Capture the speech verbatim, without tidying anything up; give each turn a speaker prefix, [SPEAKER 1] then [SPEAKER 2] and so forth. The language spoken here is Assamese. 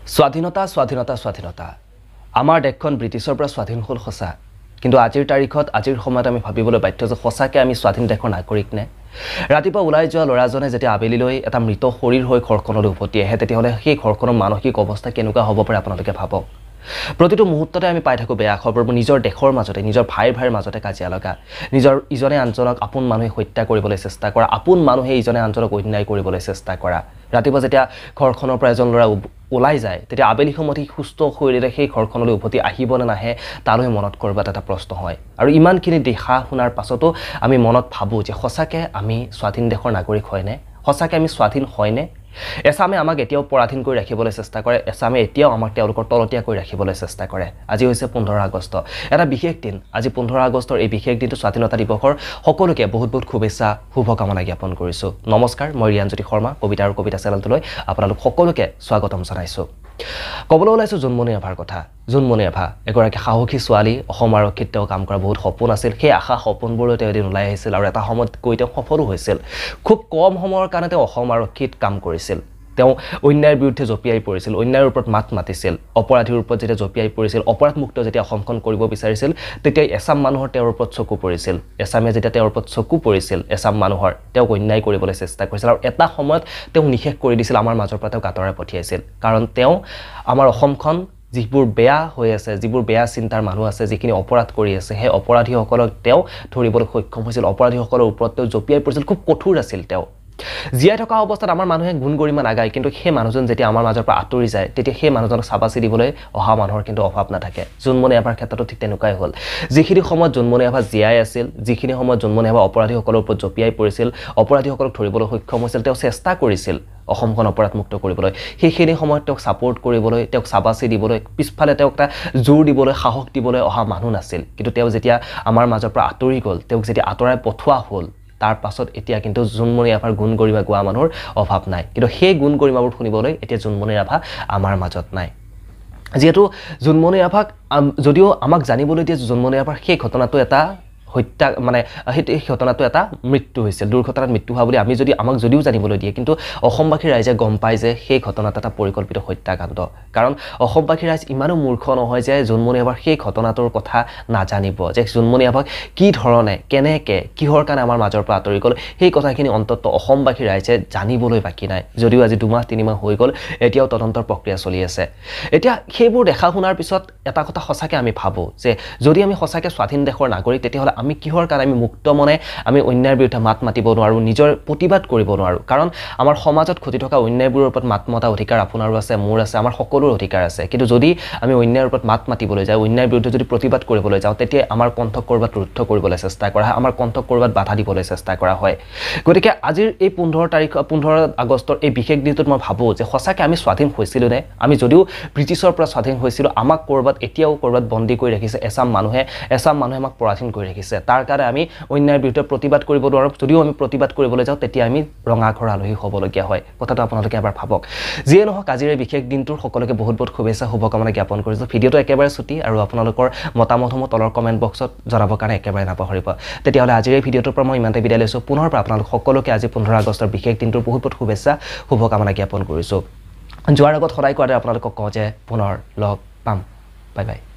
[SPEAKER 1] স্বাধীনতা স্বাধীনতা স্বাধীনতা আমাৰ দেশখন ব্ৰিটিছৰ পৰা স্বাধীন হ'ল সঁচা কিন্তু আজিৰ তাৰিখত আজিৰ সময়ত আমি ভাবিবলৈ বাধ্য যে সঁচাকৈ আমি স্বাধীন দেশৰ নাগৰিক নে ৰাতিপুৱা ওলাই যোৱা ল'ৰাজনে যেতিয়া আবেলিলৈ এটা মৃত শৰীৰ হৈ ঘৰখনলৈ উভতি আহে তেতিয়াহ'লে সেই ঘৰখনৰ মানসিক অৱস্থা কেনেকুৱা হ'ব পাৰে আপোনালোকে ভাবক প্ৰতিটো মুহূৰ্ততে আমি পাই থাকোঁ বেয়া খবৰবোৰ নিজৰ দেশৰ মাজতে নিজৰ ভাই ভাইৰ মাজতে কাজিয়া লগা নিজৰ ইজনে আনজনক আপোন মানুহে হত্যা কৰিবলৈ চেষ্টা কৰা আপোন মানুহে ইজনে আনজনক অন্যায় কৰিবলৈ চেষ্টা কৰা ৰাতিপুৱা যেতিয়া ঘৰখনৰ পৰা এজন ল'ৰা ওলাই যায় তেতিয়া আবেলি সময়ত সুস্থ শৰীৰে সেই ঘৰখনলৈ উভতি আহিব নে নাহে তালৈ মনত কৰবাত এটা প্ৰশ্ন হয় আৰু ইমানখিনি দেখা শুনাৰ পাছতো আমি মনত ভাবোঁ যে সঁচাকৈ আমি স্বাধীন দেশৰ নাগৰিক হয়নে সঁচাকৈ আমি স্বাধীন হয়নে এছামে আমাক এতিয়াও পৰাধীন কৰি ৰাখিবলৈ চেষ্টা কৰে এছামে এতিয়াও আমাক তেওঁলোকৰ তলতীয়া কৰি ৰাখিবলৈ চেষ্টা কৰে আজি হৈছে পোন্ধৰ আগষ্ট এটা বিশেষ দিন আজি পোন্ধৰ আগষ্টৰ এই বিশেষ দিনটো স্বাধীনতা দিৱসৰ সকলোকে বহুত বহুত শুভেচ্ছা শুভকামনা জ্ঞাপন কৰিছোঁ নমস্কাৰ মই ৰিয়ানজ্যোতি শৰ্মা কবিতা আৰু কবিতা চেনেলটোলৈ আপোনালোক সকলোকে স্বাগতম জনাইছোঁ ক'বলৈ ওলাইছোঁ জোনমণি ৰাভাৰ কথা জোনমণি ৰাভা এগৰাকী সাহসী ছোৱালী অসম আৰক্ষীত তেওঁ কাম কৰা বহুত সপোন আছিল সেই আশা সপোনবোৰলৈ তেওঁ এদিন ওলাই আহিছিল আৰু এটা সময়ত গৈ তেওঁ সফলো হৈছিল খুব কম সময়ৰ কাৰণে তেওঁ অসম আৰক্ষীত কাম কৰিছিল তেওঁ অন্যায়ৰ বিৰুদ্ধে জঁপিয়াই পৰিছিল অন্যায়ৰ ওপৰত মাত মাতিছিল অপৰাধীৰ ওপৰত যেতিয়া জঁপিয়াই পৰিছিল অপৰাধমুক্ত যেতিয়া অসমখন কৰিব বিচাৰিছিল তেতিয়া এছাম মানুহৰ তেওঁৰ ওপৰত চকু পৰিছিল এছামে যেতিয়া তেওঁৰ ওপৰত চকু পৰিছিল এছাম মানুহৰ তেওঁক অন্যায় কৰিবলৈ চেষ্টা কৰিছিল আৰু এটা সময়ত তেওঁ নিশেষ কৰি দিছিল আমাৰ মাজৰ পৰা তেওঁক আঁতৰাই পঠিয়াইছিল কাৰণ তেওঁ আমাৰ অসমখন যিবোৰ বেয়া হৈ আছে যিবোৰ বেয়া চিন্তাৰ মানুহ আছে যিখিনি অপৰাধ কৰি আছে সেই অপৰাধীসকলক তেওঁ ধৰিবলৈ সক্ষম হৈছিল অপৰাধীসকলৰ ওপৰত তেওঁ জঁপিয়াই পৰিছিল খুব কঠোৰ আছিল তেওঁ জীয়াই থকা অৱস্থাত আমাৰ মানুহে গুণ গৰিমা নাগায় কিন্তু সেই মানুহজন যেতিয়া আমাৰ মাজৰ পৰা আঁতৰি যায় তেতিয়া সেই মানুহজনক চাবাচি দিবলৈ অহা মানুহৰ কিন্তু অভাৱ নাথাকে জোনমণি ৰাভাৰ ক্ষেত্ৰতো ঠিক তেনেকুৱাই হ'ল যিখিনি সময়ত জোনমণি ৰাভা জীয়াই আছিল যিখিনি সময়ত জোনমণি ৰাভা অপৰাধীসকলৰ ওপৰত জঁপিয়াই পৰিছিল অপৰাধীসকলক ধৰিবলৈ সক্ষম হৈছিল তেওঁ চেষ্টা কৰিছিল অসমখন অপৰাধমুক্ত কৰিবলৈ সেইখিনি সময়ত তেওঁক ছাপোৰ্ট কৰিবলৈ তেওঁক চাবাচি দিবলৈ পিছফালে তেওঁক এটা জোৰ দিবলৈ সাহস দিবলৈ অহা মানুহ নাছিল কিন্তু তেওঁ যেতিয়া আমাৰ মাজৰ পৰা আঁতৰি গ'ল তেওঁক যেতিয়া আঁতৰাই পঠোৱা হ'ল তাৰ পাছত এতিয়া কিন্তু জোনমণি ৰাভাৰ গুণ গৰিমা গোৱা মানুহৰ অভাৱ নাই কিন্তু সেই গুণ গৰিমাবোৰ শুনিবলৈ এতিয়া জোনমণি ৰাভা আমাৰ মাজত নাই যিহেতু জোনমণি ৰাভাক যদিও আমাক জানিবলৈ দিয়ে জোনমণি ৰাভাৰ সেই ঘটনাটো এটা হত্যা মানে সেই ঘটনাটো এটা মৃত্যু হৈছিল দুৰ্ঘটনাত মৃত্যু হোৱা বুলি আমি যদি আমাক যদিও জানিবলৈ দিয়ে কিন্তু অসমবাসী ৰাইজে গম পায় যে সেই ঘটনাটো এটা পৰিকল্পিত হত্যাকাণ্ড কাৰণ অসমবাসী ৰাইজ ইমানো মূৰ্খ নহয় যে জোনমণি ৰাভাৰ সেই ঘটনাটোৰ কথা নাজানিব যে জোনমণি ৰাভাক কি ধৰণে কেনেকৈ কিহৰ কাৰণে আমাৰ মাজৰ পৰা আঁতৰি গ'ল সেই কথাখিনি অন্ততঃ অসমবাসী ৰাইজে জানিবলৈ বাকী নাই যদিও আজি দুমাহ তিনিমাহ হৈ গ'ল এতিয়াও তদন্তৰ প্ৰক্ৰিয়া চলি আছে এতিয়া সেইবোৰ দেখা শুনাৰ পিছত এটা কথা সঁচাকৈ আমি ভাবোঁ যে যদি আমি সঁচাকৈ স্বাধীন দেশৰ নাগৰিক তেতিয়াহ'লে আমি কিহৰ কাৰণে আমি মুক্ত মনে আমি অন্যায়ৰ বিৰুদ্ধে মাত মাতিব নোৱাৰোঁ নিজৰ প্ৰতিবাদ কৰিব নোৱাৰোঁ কাৰণ আমাৰ সমাজত ঘটি থকা অন্যায়বোৰৰ ওপৰত মাত মতা অধিকাৰ আপোনাৰো আছে মোৰ আছে আমাৰ সকলোৰে অধিকাৰ আছে কিন্তু যদি আমি অন্যায়ৰ ওপৰত মাত মাতিবলৈ যাওঁ অন্যায়ৰ বিৰুদ্ধে যদি প্ৰতিবাদ কৰিবলৈ যাওঁ তেতিয়া আমাৰ কণ্ঠক ক'ৰবাত ৰুদ্ধ কৰিবলৈ চেষ্টা কৰা হয় আমাৰ কণ্ঠক ক'ৰবাত বাধা দিবলৈ চেষ্টা কৰা হয় গতিকে আজিৰ এই পোন্ধৰ তাৰিখ পোন্ধৰ আগষ্টৰ এই বিশেষ দিনটোত মই ভাবোঁ যে সঁচাকৈ আমি স্বাধীন হৈছিলোঁ নে আমি যদিও ব্ৰিটিছৰ পৰা স্বাধীন হৈছিলোঁ আমাক ক'ৰবাত এতিয়াও ক'ৰবাত বন্দী কৰি ৰাখিছে এছাম মানুহে এছাম মানুহে আমাক পৰাধীন কৰি ৰাখিছে তাৰ কাৰণে আমি অন্যায়ৰ বিৰুদ্ধে প্ৰতিবাদ কৰিব নোৱাৰোঁ যদিও আমি প্ৰতিবাদ কৰিবলৈ যাওঁ তেতিয়া আমি ৰঙা ঘৰ আলহী হ'বলগীয়া হয় কথাটো আপোনালোকে এবাৰ ভাবক যিয়ে নহওক আজিৰ এই বিশেষ দিনটোৰ সকলোকে বহুত বহুত শুভেচ্ছা শুভকামনা জ্ঞাপন কৰিছোঁ ভিডিঅ'টো একেবাৰে ছুটি আৰু আপোনালোকৰ মতামতসমূহ তলৰ কমেণ্ট বক্সত জনাবৰ কাৰণে একেবাৰে নাপাহৰিব তেতিয়াহ'লে আজিৰ এই ভিডিঅ'টোৰ পৰা মই ইমানতে বিদায় লৈছোঁ পুনৰ পৰা আপোনালোক সকলোকে আজি পোন্ধৰ আগষ্টৰ বিশেষ দিনটোৰ বহুত বহুত শুভেচ্ছা শুভকামনা জ্ঞাপন কৰিছোঁ যোৱাৰ আগত সদায় কোৱাদৰে আপোনালোকক কওঁ যে পুনৰ লগ পাম বাই বাই